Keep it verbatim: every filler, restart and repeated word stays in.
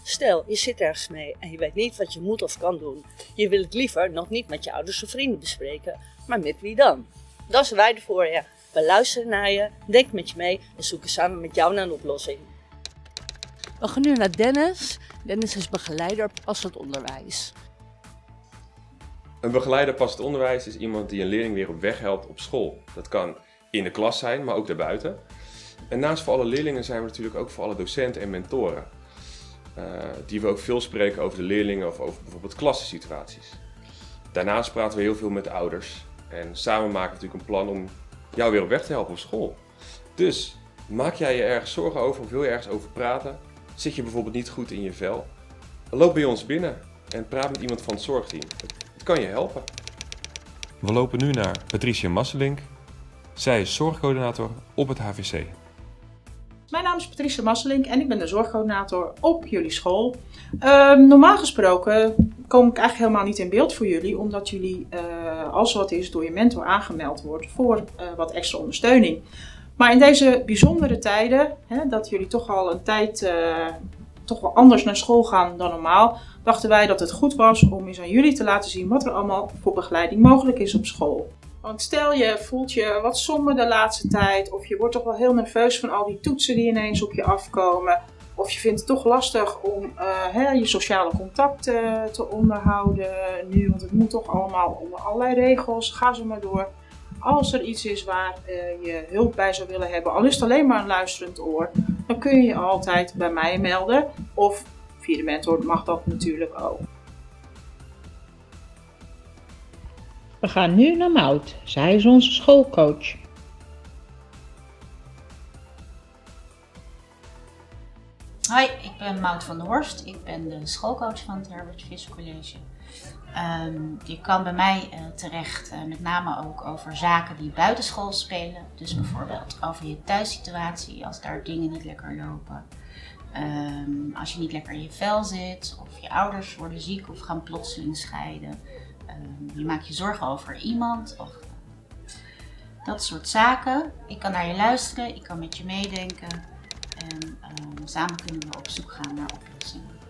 Stel, je zit ergens mee en je weet niet wat je moet of kan doen. Je wil het liever nog niet met je ouders of vrienden bespreken, maar met wie dan? Dat zijn wij er voor je. We luisteren naar je, denken met je mee en zoeken samen met jou naar een oplossing. We gaan nu naar Dennis. Dennis is begeleider passend onderwijs. Een begeleider passend onderwijs is iemand die een leerling weer op weg helpt op school. Dat kan in de klas zijn, maar ook daarbuiten. En naast voor alle leerlingen zijn we natuurlijk ook voor alle docenten en mentoren. Uh, die we ook veel spreken over de leerlingen of over bijvoorbeeld klassensituaties. Daarnaast praten we heel veel met ouders. En samen maken we natuurlijk een plan om jou weer op weg te helpen op school. Dus maak jij je ergens zorgen over of wil je ergens over praten? Zit je bijvoorbeeld niet goed in je vel? Loop bij ons binnen en praat met iemand van het zorgteam. Het kan je helpen. We lopen nu naar Patricia Masselink. Zij is zorgcoördinator op het H V C. Mijn naam is Patricia Masselink en ik ben de zorgcoördinator op jullie school. Uh, normaal gesproken kom ik eigenlijk helemaal niet in beeld voor jullie, omdat jullie, uh, als er wat is, door je mentor aangemeld wordt voor uh, wat extra ondersteuning. Maar in deze bijzondere tijden, hè, dat jullie toch al een tijd uh, toch wel anders naar school gaan dan normaal, dachten wij dat het goed was om eens aan jullie te laten zien wat er allemaal voor begeleiding mogelijk is op school. Want stel je voelt je wat somber de laatste tijd, of je wordt toch wel heel nerveus van al die toetsen die ineens op je afkomen, of je vindt het toch lastig om uh, hè, je sociale contacten te onderhouden nu, want het moet toch allemaal onder allerlei regels, ga zo maar door. Als er iets is waar uh, je hulp bij zou willen hebben, al is het alleen maar een luisterend oor, dan kun je je altijd bij mij melden, of via de mentor mag dat natuurlijk ook. We gaan nu naar Maud. Zij is onze schoolcoach. Hoi, ik ben Maud van der Horst. Ik ben de schoolcoach van het Herbert Visser College. Um, je kan bij mij uh, terecht uh, met name ook over zaken die buitenschool spelen. Dus bijvoorbeeld over je thuissituatie, als daar dingen niet lekker lopen. Um, als je niet lekker in je vel zit, of je ouders worden ziek of gaan plotseling scheiden. Um, je maakt je zorgen over iemand, of uh, dat soort zaken. Ik kan naar je luisteren, ik kan met je meedenken en um, samen kunnen we op zoek gaan naar oplossingen.